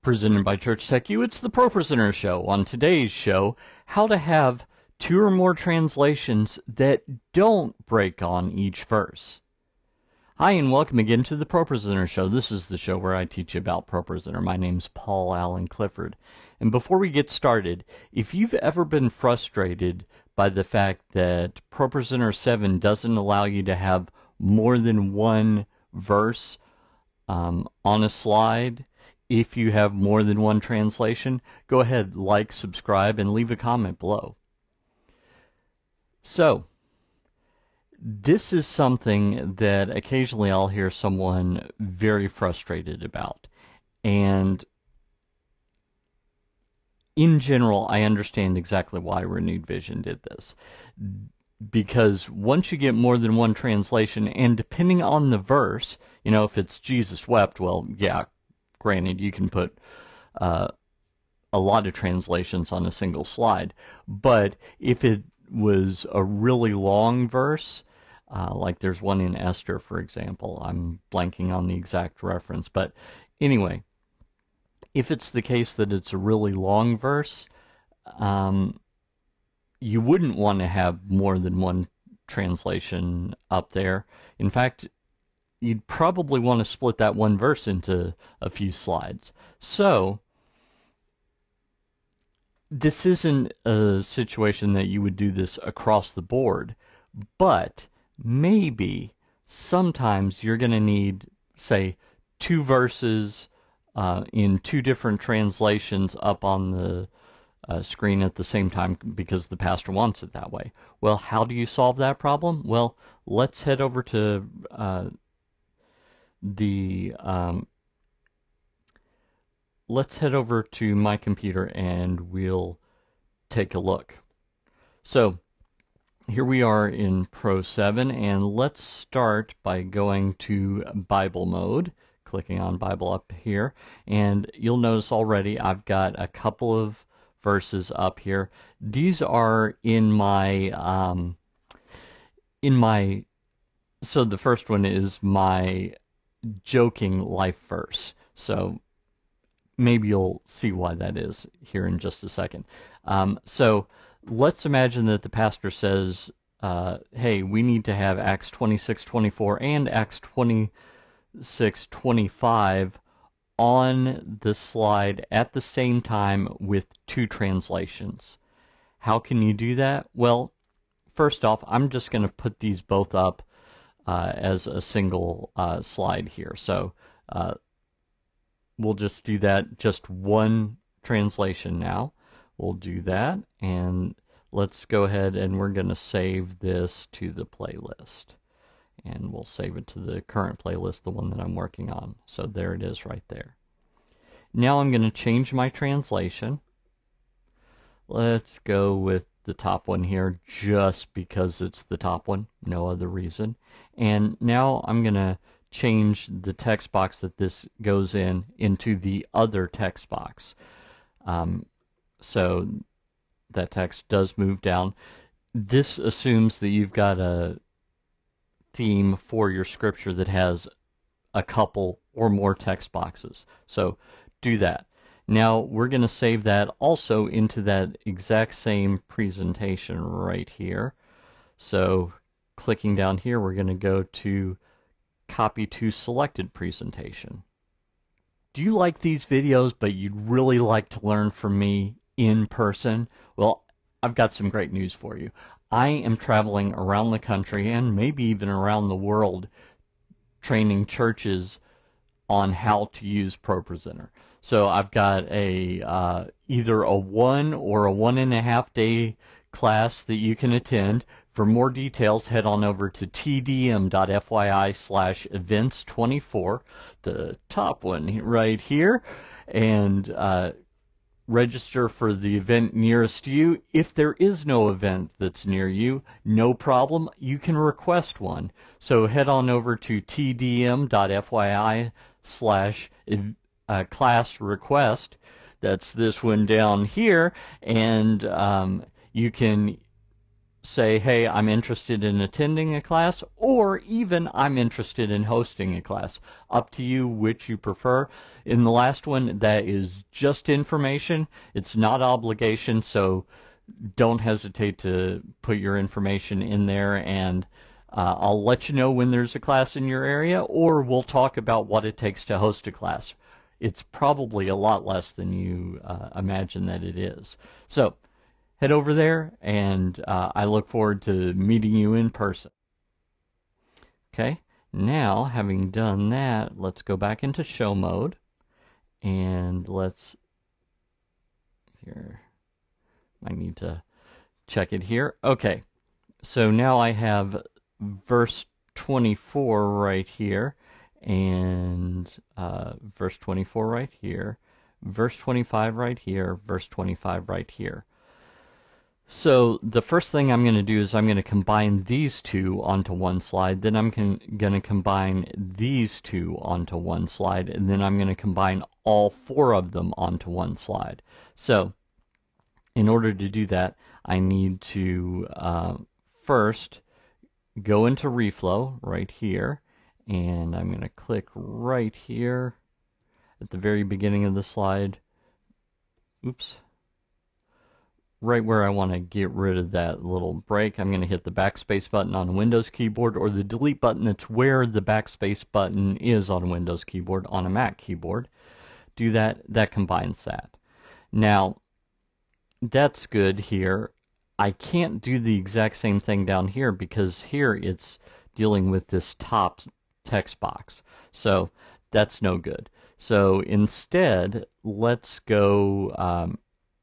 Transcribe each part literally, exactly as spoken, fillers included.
Presented by Church Tech U, it's the ProPresenter Show. On today's show, how to have two or more translations that don't break on each verse. Hi, and welcome again to the ProPresenter Show. This is the show where I teach you about ProPresenter. My name's Paul Allen Clifford. And before we get started, if you've ever been frustrated by the fact that ProPresenter seven doesn't allow you to have more than one verse um, on a slide, if you have more than one translation, go ahead, like, subscribe, and leave a comment below. So, this is something that occasionally I'll hear someone very frustrated about. And in general, I understand exactly why Renewed Vision did this. Because once you get more than one translation, and depending on the verse, you know, if it's Jesus wept, well, yeah, granted, you can put uh, a lot of translations on a single slide. But if it was a really long verse, uh, like there's one in Esther, for example, I'm blanking on the exact reference. But anyway, if it's the case that it's a really long verse, um, you wouldn't want to have more than one translation up there. In fact, you'd probably want to split that one verse into a few slides. So, this isn't a situation that you would do this across the board, but maybe sometimes you're going to need, say, two verses uh, in two different translations up on the uh, screen at the same time because the pastor wants it that way. Well, how do you solve that problem? Well, let's head over to uh, the um, let's head over to my computer and we'll take a look. So here we are in Pro seven, and let's start by going to Bible mode, clicking on Bible up here, and you'll notice already I've got a couple of verses up here. These are in my um, in my so the first one is my joking life verse. So maybe you'll see why that is here in just a second. Um, so let's imagine that the pastor says, uh, hey, we need to have Acts twenty-six twenty-four and Acts twenty-six twenty-five on the slide at the same time with two translations. How can you do that? Well, first off, I'm just going to put these both up Uh, as a single uh, slide here. So uh, we'll just do that, just one translation now. We'll do that, and let's go ahead and we're going to save this to the playlist. And we'll save it to the current playlist, the one that I'm working on. So there it is right there. Now I'm going to change my translation. Let's go with the top one here just because it's the top one, no other reason. And now I'm going to change the text box that this goes in into the other text box. Um, so that text does move down. This assumes that you've got a theme for your scripture that has a couple or more text boxes. So do that. Now we're going to save that also into that exact same presentation right here. So clicking down here, we're going to go to Copy to Selected Presentation. Do you like these videos, but you'd really like to learn from me in person? Well, I've got some great news for you. I am traveling around the country and maybe even around the world training churches on how to use ProPresenter. So I've got a uh, either a one or a one and a half day class that you can attend. For more details, head on over to tdm.fyi slash events 24, the top one right here, and uh, register for the event nearest you. If there is no event that's near you, no problem. You can request one. So head on over to tdm.fyi slash uh, class request. That's this one down here, and um, you can say, hey, I'm interested in attending a class, or even I'm interested in hosting a class. Up to you which you prefer. In the last one, that is just information. It's not obligation, so don't hesitate to put your information in there, and uh, I'll let you know when there's a class in your area, or we'll talk about what it takes to host a class. It's probably a lot less than you uh, imagine that it is. So head over there, and uh, I look forward to meeting you in person. Okay, now having done that, let's go back into show mode, and let's, here, I need to check it here. Okay, so now I have verse twenty-four right here, and uh, verse twenty-four right here, verse twenty-five right here, verse twenty-five right here. So the first thing I'm going to do is I'm going to combine these two onto one slide, then I'm going to combine these two onto one slide, and then I'm going to combine all four of them onto one slide. So in order to do that, I need to uh, first go into Reflow right here, and I'm going to click right here at the very beginning of the slide. Oops. Right where I want to get rid of that little break, I'm going to hit the backspace button on a Windows keyboard, or the delete button that's where the backspace button is on a Windows keyboard on a Mac keyboard. Do that, that combines that. Now, that's good here. I can't do the exact same thing down here because here it's dealing with this top text box. So that's no good. So instead, let's go um,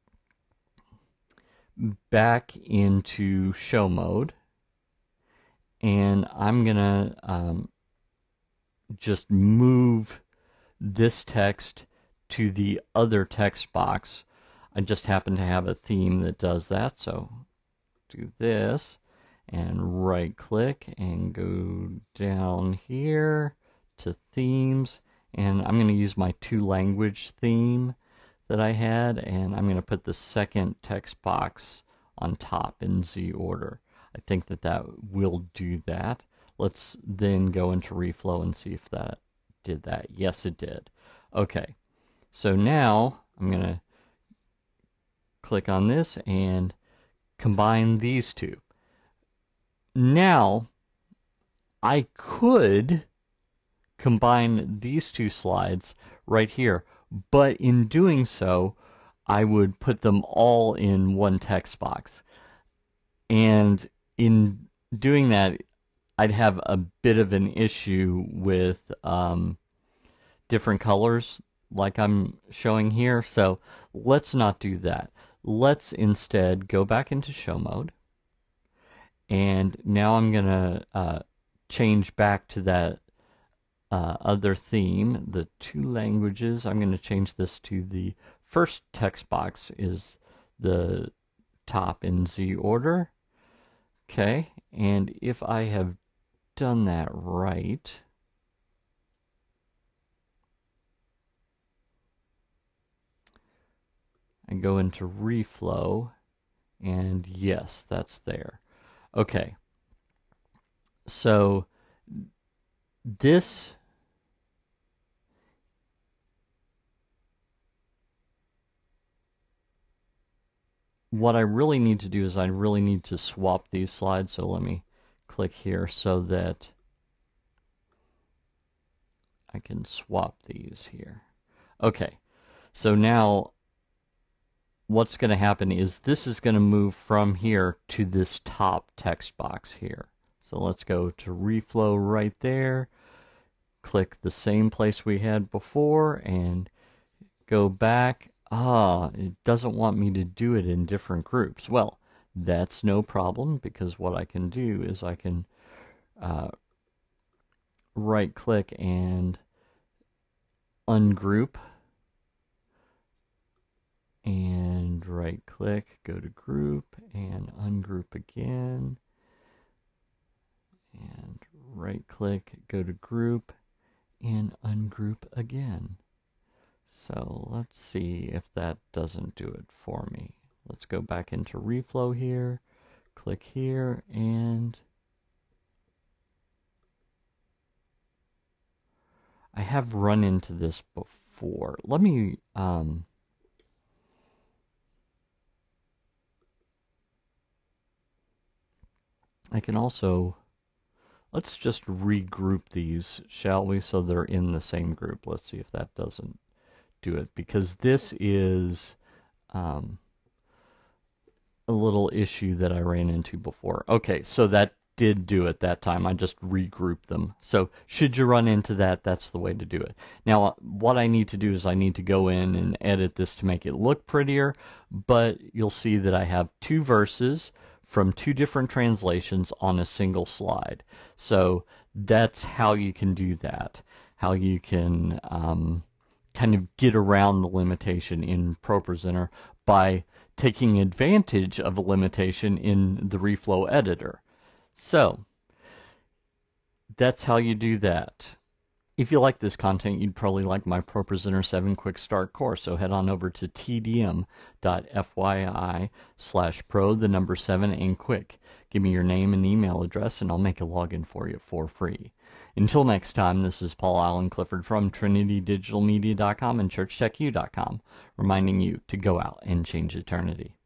back into show mode, and I'm gonna um, just move this text to the other text box. I just happen to have a theme that does that, so do this and right click and go down here to themes, and I'm going to use my two language theme that I had, and I'm going to put the second text box on top in Z order. I think that that will do that. Let's then go into Reflow and see if that did that. Yes, it did. Okay, so now I'm going to click on this and combine these two. Now, I could combine these two slides right here, but in doing so, I would put them all in one text box. And in doing that, I'd have a bit of an issue with um, different colors like I'm showing here, so let's not do that. Let's instead go back into show mode, and now I'm going to uh, change back to that uh, other theme, the two languages. I'm going to change this to the first text box is the top in Z order. Okay, and if I have done that right, I go into Reflow, and yes, that's there. Okay, so this what I really need to do is I really need to swap these slides, so let me click here so that I can swap these here. Okay, so now what's going to happen is this is going to move from here to this top text box here. So let's go to Reflow right there, click the same place we had before, and go back. Ah, it doesn't want me to do it in different groups. Well, that's no problem, because what I can do is I can uh, right click and ungroup, and right click, go to group, and ungroup again, and right click, go to group, and ungroup again. So let's see if that doesn't do it for me. Let's go back into Reflow here, click here, and I have run into this before. Let me um, I can also, let's just regroup these, shall we, so they're in the same group. Let's see if that doesn't do it, because this is um, a little issue that I ran into before. Okay, so that did do it that time. I just regrouped them. So should you run into that, that's the way to do it. Now, what I need to do is I need to go in and edit this to make it look prettier, but you'll see that I have two verses from two different translations on a single slide. So that's how you can do that, how you can um, kind of get around the limitation in ProPresenter by taking advantage of a limitation in the Reflow editor. So that's how you do that. If you like this content, you'd probably like my ProPresenter seven Quick Start course, so head on over to tdm.fyi slash pro, the number seven, and quick. Give me your name and email address, and I'll make a login for you for free. Until next time, this is Paul Allen Clifford from Trinity Digital Media dot com and Church Tech U dot com, reminding you to go out and change eternity.